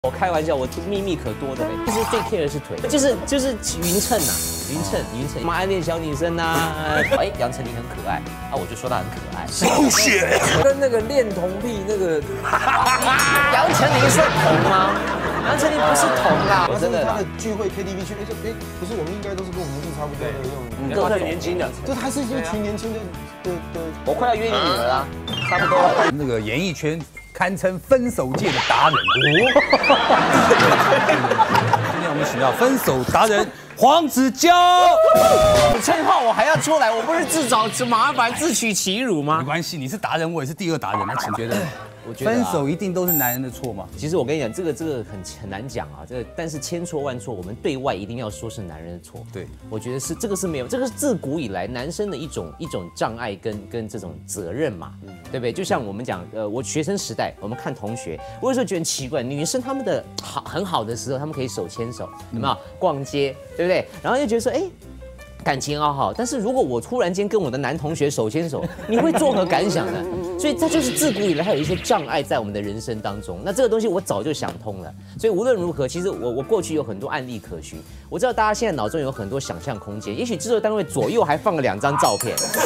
我开玩笑，我秘密可多的嘞。其实最 care 的是腿，就是匀称呐，匀称。妈暗恋小女生呐，哎，杨丞琳很可爱啊，我就说她很可爱。 狗血， 跟那个恋童癖那个杨丞琳算童吗？杨丞琳不是童啦，我真的。 他的聚会 KTV 去，不是我们应该都是跟我们年纪差不多的那种， 都很年轻的， 就还是一群年轻的。 我快要约你女儿啦，差不多了。 那个演艺圈堪称分手界的达人今天我们请到分手达人黄子佼。 称号我还要出来，我不是自找麻烦、自取其辱吗？ 没关系，你是达人，我也是第二达人。那请觉得， 我觉得分手一定都是男人的错吗？ 其实我跟你讲，这个很难讲啊。但是千错万错，我们对外一定要说是男人的错。 对， 我觉得是这个是没有，这个是自古以来男生的一种障碍跟这种责任嘛，对不对？就像我们讲，我学生时代，我们看同学，我有时候觉得很奇怪，女生她们的很好的时候，她们可以手牵手，有没有？逛街，对不对？然后就觉得说，哎。感情好好，但是如果我突然间跟我的男同学手牵手，你会作何感想呢？所以它就是自古以来它有一些障碍在我们的人生当中。那这个东西我早就想通了。所以无论如何，其实我过去有很多案例可循。我知道大家现在脑中有很多想象空间，也许制作单位左右还放了2张照片，是。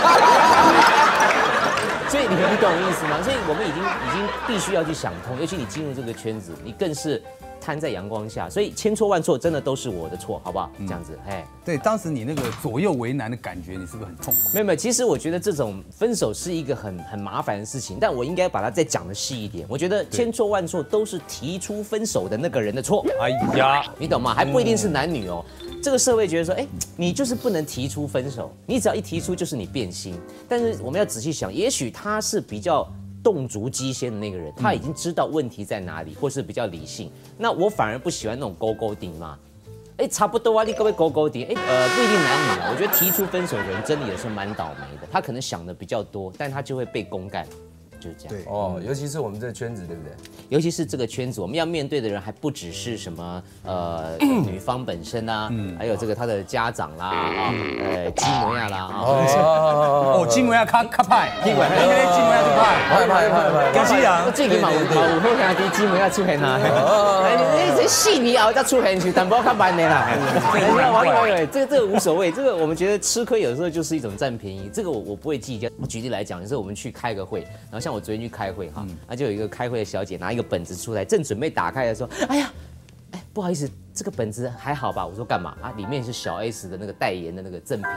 所以你懂我意思吗？所以我们已经必须要去想通，尤其你进入这个圈子，你更是。摊在阳光下，所以千错万错真的都是我的错，好不好？这样子，哎， 对，当时你那个左右为难的感觉，你是不是很痛苦？ 没有，其实我觉得这种分手是一个很麻烦的事情，但我应该把它再讲的细一点。我觉得千错万错都是提出分手的那个人的错。 哎呀， 你懂吗？还不一定是男女哦。这个社会觉得说，哎，你就是不能提出分手，你只要一提出就是你变心。但是我们要仔细想，也许他是比较。动足机先的那个人，他已经知道问题在哪里，或是比较理性。那我反而不喜欢那种勾勾顶嘛，哎，差不多啊，你各位勾勾顶，哎，不一定男女啊。我觉得提出分手的人真的也是蛮倒霉的，他可能想的比较多，但他就会被公干。就是这样。 对哦，尤其是我们这个圈子，对不对？ 尤其是这个圈子，我们要面对的人还不只是什么女方本身啊，还有这个他的家长啦啊，基摩亚啦啊。 哦，基摩亚卡派，基摩亚就派，跟西洋。 最起码有好兄弟基摩亚出现啦。哎，这细泥熬再出现去，但不要看班的啦。这个无所谓，这个我们觉得吃亏有时候就是一种占便宜，这个我不会计较。我举例来讲，有时候我们去开个会，然后像我昨天去开会哈，那就有一个开会的小姐拿一个本子出来，正准备打开的时候，哎呀，哎，不好意思，这个本子还好吧？我说干嘛啊？里面是小 S 的那个代言的那个赠品。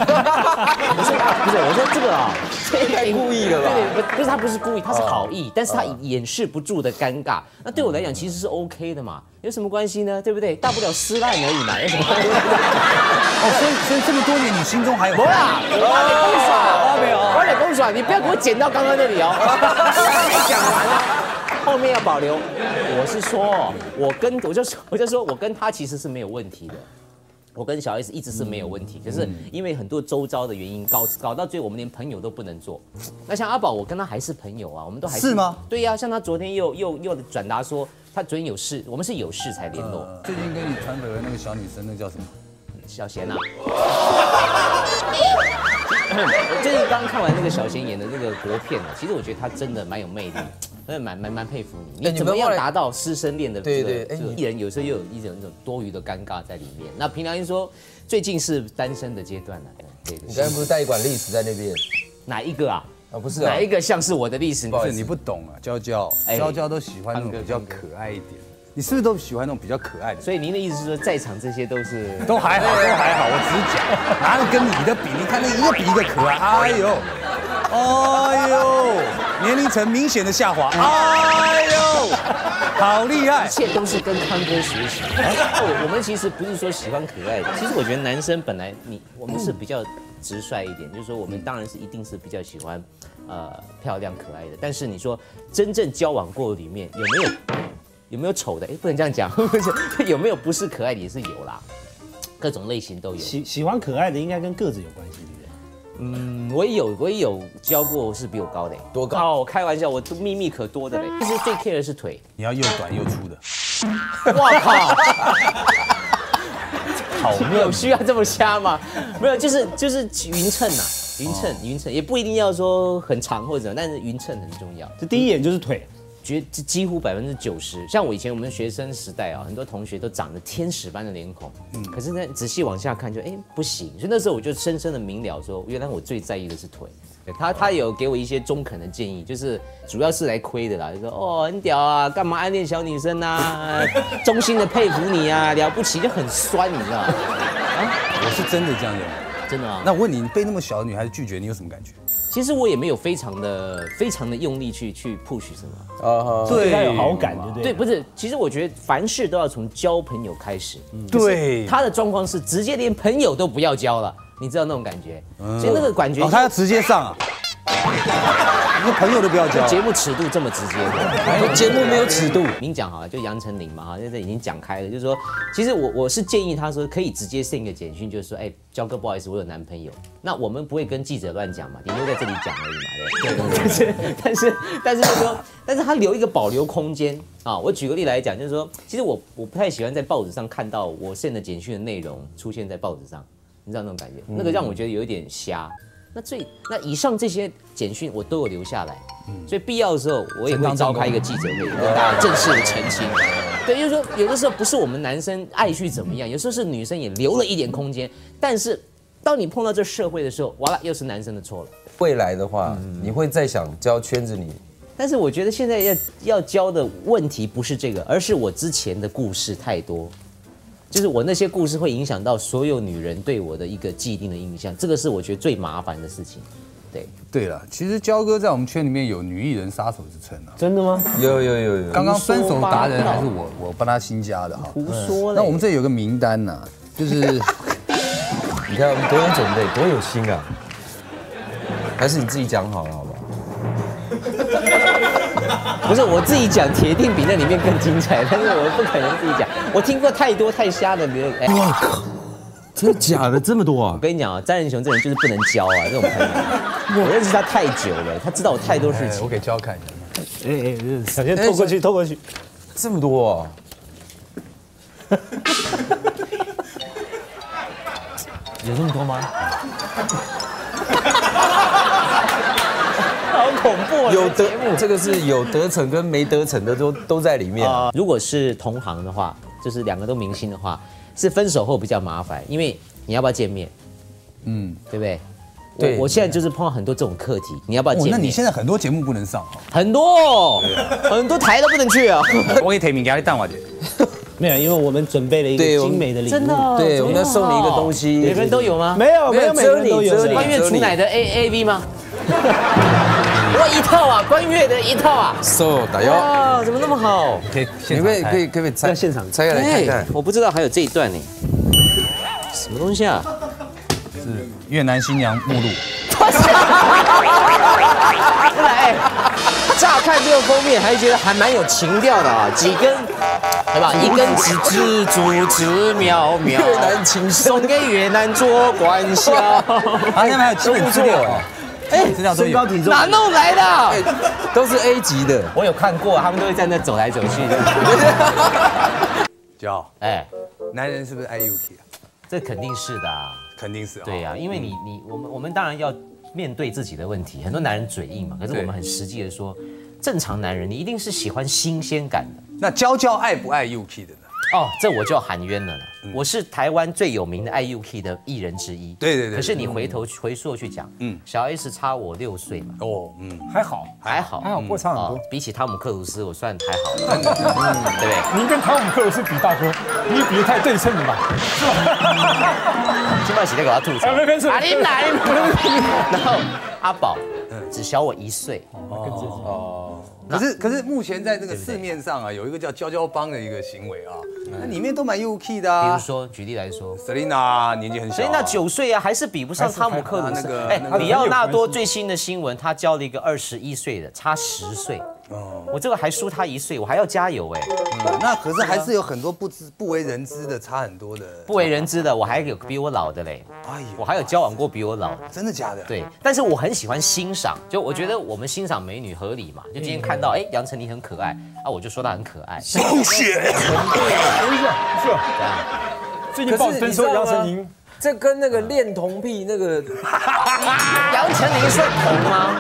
我说这个啊， 太故意了吧？ 对，不是他不是故意，他是好意，但是他掩饰不住的尴尬。那对我来讲其实是 OK 的嘛，有什么关系呢？对不对？大不了撕烂而已嘛，有什么关系？ 哦，所以这么多年你心中还有？ 没啦，我得公爽，你不要给我剪到刚刚那里哦。讲完了。后面要保留，我是说，我就说我跟他其实是没有问题的，我跟小 S 一直是没有问题，可是因为很多周遭的原因搞到最后我们连朋友都不能做。那像阿宝，我跟他还是朋友啊，我们都还是吗？ 对呀，像他昨天又转达说他昨天有事，我们是有事才联络。 最近跟你传绯闻那个小女生，那叫什么？ 小贤啊。我最近刚看完那个小贤演的那个国片其实我觉得他真的蛮有魅力，真的蛮佩服你。你怎么样达到师生恋的这个艺人，有时候又有一种多余的尴尬在里面。那凭良心说，最近是单身的阶段了。对， 你刚才不是带一管历史在那边？ 哪一个啊？ 啊，不是啊， 哪一个像是我的历史？ 不是你不懂啊，娇娇都喜欢那种比较可爱一点。你是不是都喜欢那种比较可爱的？ 所以您的意思是说，在场这些都是都还好，我只是讲，哪有跟你的比？你看那一个比一个可爱，哎呦，年龄层明显的下滑，哎呦，好厉害！ 一切都是跟康哥学习。我们其实不是说喜欢可爱的，其实我觉得男生本来我们是比较直率一点，就是说我们当然是一定是比较喜欢漂亮可爱的，但是你说真正交往过里面有没有丑的？哎，不能这样讲。有没有不是可爱的也是有啦，各种类型都有。 喜欢可爱的应该跟个子有关系，对不对？ 我也有教过是比我高的。 多高？ 我开玩笑，我秘密可多的嘞。其实最 care 的是腿。 你要又短又粗的。 哇靠！ 好嫩。 有需要这么瞎吗？没有，就是匀称啊，匀称，也不一定要说很长或者怎么，但是匀称很重要。 这第一眼就是腿。 几乎90%，像我以前我们学生时代啊，很多同学都长得天使般的脸孔，可是呢仔细往下看就不行，所以那时候我就深深的明了说，原来我最在意的是腿。他有给我一些中肯的建议，就是主要是来亏的啦，就说哦很屌啊，干嘛暗恋小女生啊，衷心的佩服你啊，了不起，就很酸，你知道吗？ 我是真的这样认为。 真的啊。 那我问你，你被那么小的女孩子拒绝，你有什么感觉？ 其实我也没有非常的用力去 push 什么。 对他有好感，对不对？ 对，不是，其实我觉得凡事都要从交朋友开始。 对， 他的状况是直接连朋友都不要交了。你知道那种感觉，所以那个感觉， 他要直接上啊，你朋友都不要交。 节目尺度这么直接的， 节目没有尺度。 明讲好了，就杨丞琳嘛，哈，现在已经讲开了，就是说，其实我是建议他说可以直接 send 一个简讯，就是说，焦哥不好意思，我有男朋友。那我们不会跟记者乱讲嘛，顶多在这里讲而已嘛，对。但是说，但是他留一个保留空间啊。我举个例来讲，就是说，其实我不太喜欢在报纸上看到我 send 的简讯的内容出现在报纸上。你知道那种感觉，那个让我觉得有一点瞎。那以上这些简讯我都有留下来，所以必要的时候我也会召开一个记者会，跟大家正式的澄清。对，就是说有的时候不是我们男生爱去怎么样，有时候是女生也留了一点空间，但是当你碰到这社会的时候，完了又是男生的错了。 未来的话，你会再想交圈子里？ 但是我觉得现在要教的问题不是这个，而是我之前的故事太多。就是我那些故事会影响到所有女人对我的一个既定的印象，这个是我觉得最麻烦的事情。 对了，其实焦哥在我们圈里面有女艺人杀手之称啊。 真的吗？ 有。 刚刚分手达人还是我帮他新加的哈。 胡说。 那我们这有个名单呐，就是你看我们多有准备，多有心啊。还是你自己讲好了，好不好？ 不是我自己讲，铁定比那里面更精彩，但是我不可能自己讲。我听过太多太瞎的， 我靠，真的假的这么多啊？ 我跟你讲啊，詹仁雄这人就是不能交啊，这种朋友，我认识他太久了，他知道我太多事情。 我给焦看一下。 小先透过去， 这么多啊！ 有这么多吗？好恐怖啊！ 有得这个是有得逞跟没得逞的都在里面。 如果是同行的话，就是两个都明星的话，是分手后比较麻烦，因为你要不要见面？对不对？对，我现在就是碰到很多这种课题，你要不要见面？ 那你现在很多节目不能上哦， 很多台都不能去啊。 我给提名给你淡化点。 没有，因为我们准备了一个精美的礼物。 真的？ 对，我们要送你一个东西。 每个人都有吗？ 没有，每个人都有。 关悦楚乃的 AV 吗？我一套啊，关悦的一套啊。 打腰。 哇，怎么那么好？ 可以可以在现场拆下来看看。 我不知道还有这一段呢。什么东西啊？ 是越南新娘目录。 乍看这个封面还觉得还蛮有情调的啊，几根，对吧？一根紫竹枝苗苗， 越南情送给越南做官校。 好像还有基本资料哦，资料都有。 哪弄来的？ 都是 A 级的。 我有看过，他们都会在那走来走去的。 焦，男人是不是爱 UK 啊？ 这肯定是的啊， 肯定是啊。 对呀，因为我们当然要面对自己的问题，很多男人嘴硬嘛，可是我们很实际的说，正常男人你一定是喜欢新鲜感的。 那娇爱不爱 UK 的呢？ 这我就要喊冤了。我是台湾最有名的爱 UK 的艺人之一。 对。 可是你回溯去讲，小 S 差我6岁嘛。 还好， 不会差很多。 比起汤姆克鲁斯，我算还好了。对不对？ 您跟汤姆克鲁斯比，大哥，你比得太对称了吧？是吧？ 金麦喜在给他吐槽。 没事。 你来。然后阿宝只小我1岁。 可是目前在这个市面上啊，有一个叫娇帮的一个行为啊，那里面都蛮 UK 的啊。 比如说，举例来说 ，Selina 年纪很小 ，Selina9岁啊，还是比不上汤姆克鲁斯。里奥纳多最新的新闻，他交了一个21岁的，差10岁。我这个还输他1岁，我还要加油哎。 那可是还是有很多不为人知的，差很多的。 不为人知的，我还有比我老的嘞。我还有交往过比我老的。 真的假的？ 对，但是我很喜欢欣赏，就我觉得我们欣赏美女合理嘛。就今天看到杨丞琳很可爱啊，我就说她很可爱。 小雪。 是。 这样。 最近报分说杨丞琳， 这跟那个恋童癖那个杨丞琳算童吗？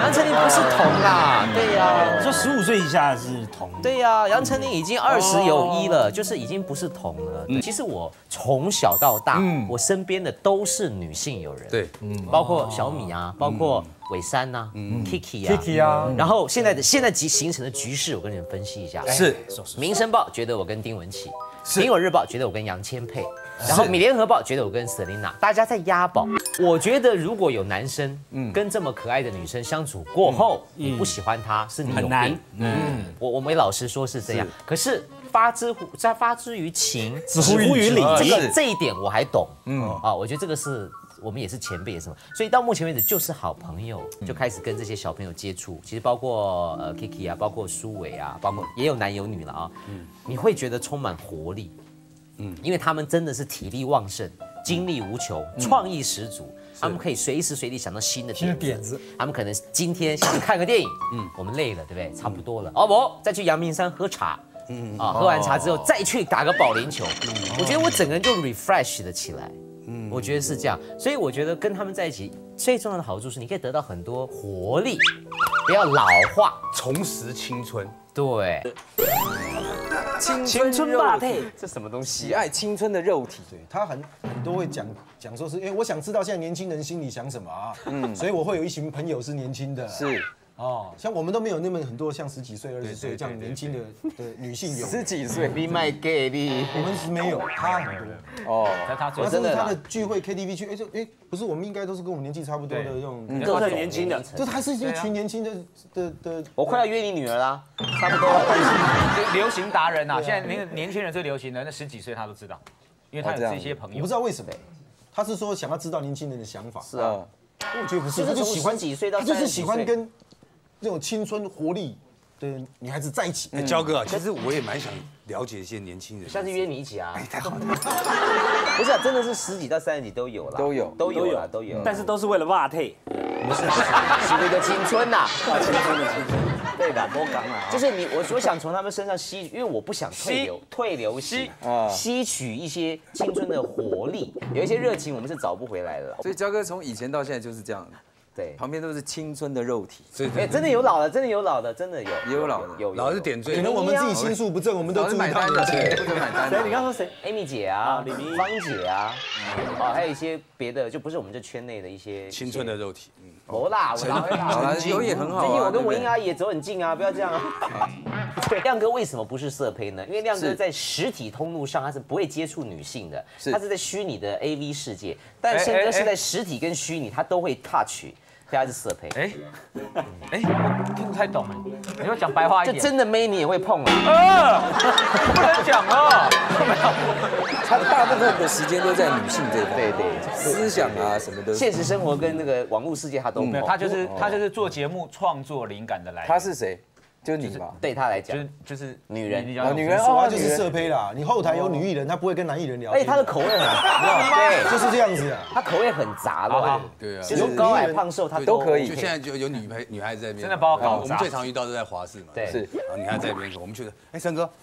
杨丞琳不是童啦，对呀。 说15岁以下是童。 对呀，杨丞琳已经20有1了，就是已经不是童了。其实我从小到大，我身边的都是女性友人， 对， 包括小米啊，包括伟珊呐，Kiki 啊，然后现在形成的局势，我跟你们分析一下。 是， 《民生报》觉得我跟丁文琪，《苹果日报》觉得我跟杨千霈，然后《联合报》觉得我跟 Selina， 大家在押宝。我觉得如果有男生跟这么可爱的女生相处过后，你不喜欢她，是你有病。我们老实说是这样。可是发之于情，止乎于理，这一点我还懂。我觉得这个是。我们也是前辈，也是什么，所以到目前为止就是好朋友，就开始跟这些小朋友接触。其实包括Kiki 啊，包括苏伟啊，包括也有男有女了啊。你会觉得充满活力，因为他们真的是体力旺盛、精力无穷、创意十足。他们可以随时随地想到新的点子。他们可能今天想看个电影，我们累了，对不对？差不多了，不，再去阳明山喝茶。喝完茶之后再去打个保龄球。我觉得我整个人就 refresh 了起来。我觉得是这样，所以我觉得跟他们在一起最重要的好处是，你可以得到很多活力，不要老化， 重拾青春。 对， 青春霸配， 这什么东西？ 喜爱青春的肉体。 对他很多会讲说是，我想知道现在年轻人心里想什么啊，所以我会有一群朋友是年轻的， 是。 像我们都没有那么很多像10几岁、20岁这样年轻的女性友 ，10几岁， 你卖给你， 我们是没有，他很多他真的他的聚会 KTV 去，不是我们应该都是跟我们年纪差不多的这种， 都很年轻的， 就还是一群年轻的。 我快要约你女儿啦，差不多。 流行达人啊，现在那个年轻人最流行的，那10几岁他都知道，因为他有这些朋友。 我不知道为什么，他是说想要知道年轻人的想法。 是啊， 我觉得不是， 就是从10几岁到30几岁， 就是喜欢跟这种青春活力的女孩子在一起。 焦哥，其实我也蛮想了解一些年轻人。 下次约你一起啊！太好了。不是，真的是10几到30几都有了，都有。 但是都是为了霸配， 不是为了青春呐， 青春的青春。 对的，多港啊。就是我想从他们身上因为我不想退流行，吸取一些青春的活力，有一些热情我们是找不回来的。 所以焦哥从以前到现在就是这样。对，旁边都是青春的肉体。 真的有老的，真的有老的，真的有， 也有老的， 老的是点缀。 可能我们自己心术不正，我们都注意他们的钱， 不准买单。 谁？你刚说谁 ？Amy 姐啊，芳姐啊，还有一些别的，就不是我们这圈内的一些青春的肉体。 不啦， 有也很好。 最近我跟文英阿姨也走很近啊，不要这样啊。对，亮哥为什么不是色胚呢？因为亮哥在实体通路上他是不会接触女性的，他是在虚拟的 AV 世界，但申哥是在实体跟虚拟他都会 touch。他是色胚， 我听不太懂，你要讲白话一点。 就真的妹你也会碰啊？ 不能讲啊！ 他大部分的时间都在女性这一方， 对， 思想啊什么的， 现实生活跟那个网络世界他都没有。 他就是做节目创作灵感的来源。 他是谁？就是你吧？ 对他来讲， 就是女人， 女人就是色胚啦。你后台有女艺人，他不会跟男艺人聊。 他的口味很， 对，就是这样子啊。 他口味很杂乱， 对啊， 就是高矮胖瘦他都可以。 就现在就有女孩子在那边， 真的把我搞砸。 我们最常遇到是在华视嘛， 对， 是。然后女孩子在那边，我们觉得，申哥，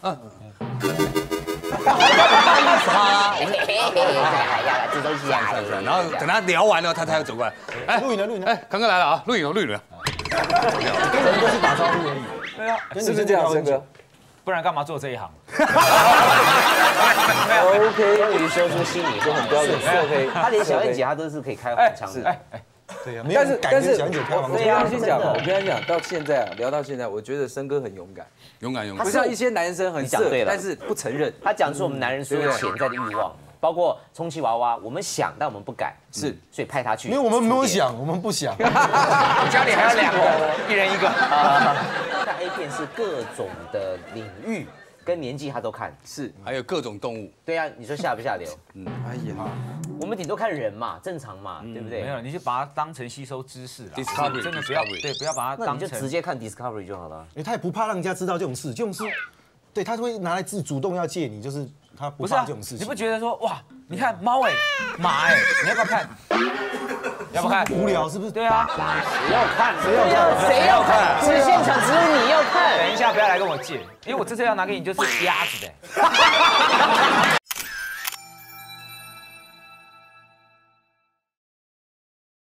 这东西啊， 然后等他聊完了，他才要走过来。 录影了， 刚刚来了啊，录影了。 跟人都是打招呼而已。 对啊， 是不是这样，申哥？ 不然干嘛做这一行 ？OK， 终于说出心里话，很标准。色胚，他连小燕姐他都是可以开黄腔的。 对呀，但是小燕姐开黄腔。 我先讲，我跟他讲，到现在聊到现在，我觉得申哥很勇敢，不像一些男生很色，但是不承认。 他讲出我们男人所有潜在的欲望。包括充气娃娃，我们想，但我们不敢， 是， 所以派他去。 因为我们没有想，我们不想。 家里还有2个，一人1个。 看 A 片是各种的领域跟年纪他都看， 是， 还有各种动物。 对啊，你说下不下流？ 哎呀， 我们顶多看人嘛，正常嘛，对不对？ 没有，你就把它当成吸收知识了。 Discovery 真的不要把它当成。 你就直接看 Discovery 就好了。 他也不怕让人家知道这种事，对他会拿来主动要借你，就是他不怕这种事情。 你不觉得说哇，你看猫马你要不要看？要不看？ 无聊是不是？ 对啊， 谁要看？谁要看？这现场只有你要看。 等一下，不要来跟我借，因为我这次要拿给你就是鸭子的。